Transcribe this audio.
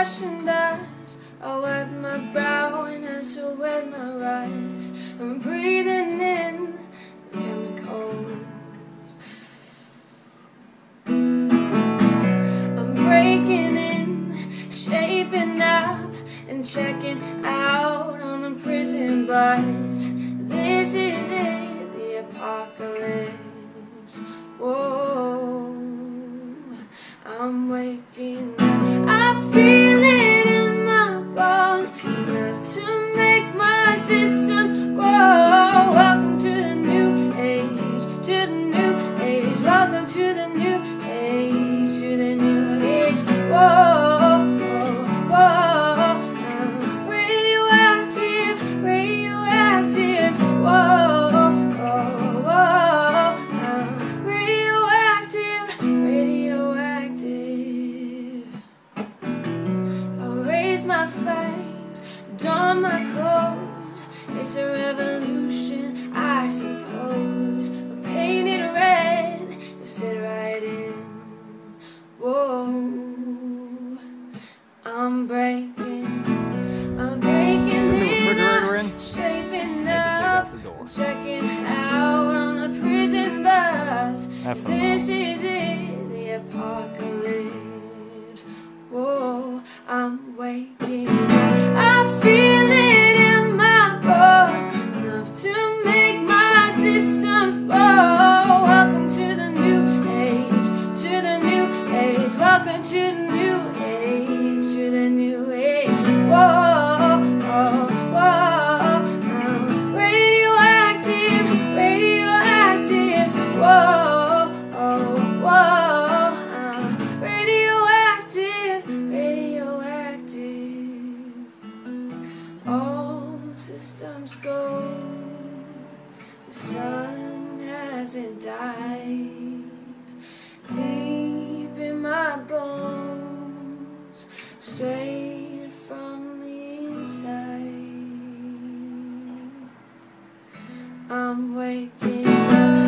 flashing dust. I wipe my brow and I so wet my rise. I'm breathing in the chemicals. I'm breaking in, shaping up, and checking out on the prison bus. This is it, the apocalypse. Whoa, I'm waking up. I feel it in my bones, enough to make my systems grow. Welcome to the new age, to the new age. Welcome to the new age, to the new age. Whoa, whoa, whoa. I'm radioactive, radioactive. Whoa, whoa, whoa. I'm radioactive, radioactive. I'll raise my flames, don my clothes. It's a revolution, I suppose. We're painted red to fit right in. Whoa, I'm breaking in, shaping up, checking out on the prison bus. This is it, the apocalypse. Whoa, I'm waking up. I feel it in my bones, enough to make my systems glow. Welcome to the new age, to the new age. Welcome to the new age, to the new age. Whoa, whoa, whoa. I'm radioactive, radioactive. Whoa, oh, whoa. I'm radioactive, radioactive. All systems go. The sun hasn't died. Deep in my bones, straight from the inside. I'm waking up.